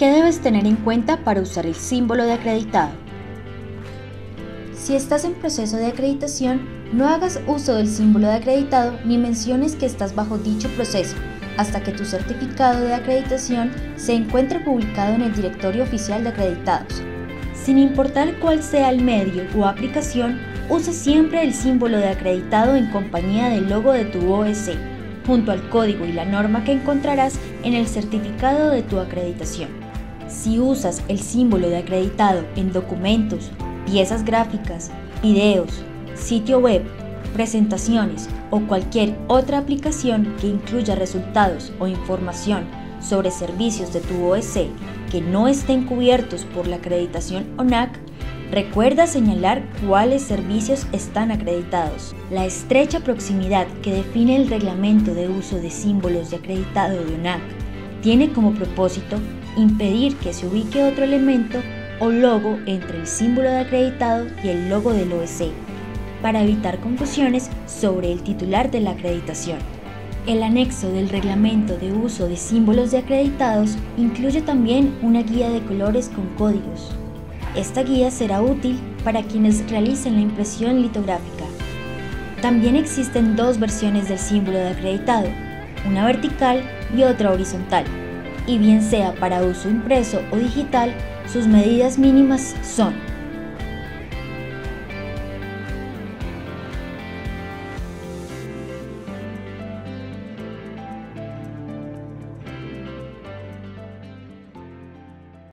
¿Qué debes tener en cuenta para usar el símbolo de acreditado? Si estás en proceso de acreditación, no hagas uso del símbolo de acreditado ni menciones que estás bajo dicho proceso hasta que tu certificado de acreditación se encuentre publicado en el Directorio Oficial de Acreditados. Sin importar cuál sea el medio o aplicación, usa siempre el símbolo de acreditado en compañía del logo de tu OEC, junto al código y la norma que encontrarás en el certificado de tu acreditación. Si usas el símbolo de acreditado en documentos, piezas gráficas, videos, sitio web, presentaciones o cualquier otra aplicación que incluya resultados o información sobre servicios de tu OEC que no estén cubiertos por la acreditación ONAC, recuerda señalar cuáles servicios están acreditados. La estrecha proximidad que define el reglamento de uso de símbolos de acreditado de ONAC tiene como propósito impedir que se ubique otro elemento o logo entre el símbolo de acreditado y el logo del OEC, para evitar confusiones sobre el titular de la acreditación. El anexo del reglamento de uso de símbolos de acreditados incluye también una guía de colores con códigos. Esta guía será útil para quienes realicen la impresión litográfica. También existen dos versiones del símbolo de acreditado, una vertical y otra horizontal, y bien sea para uso impreso o digital, sus medidas mínimas son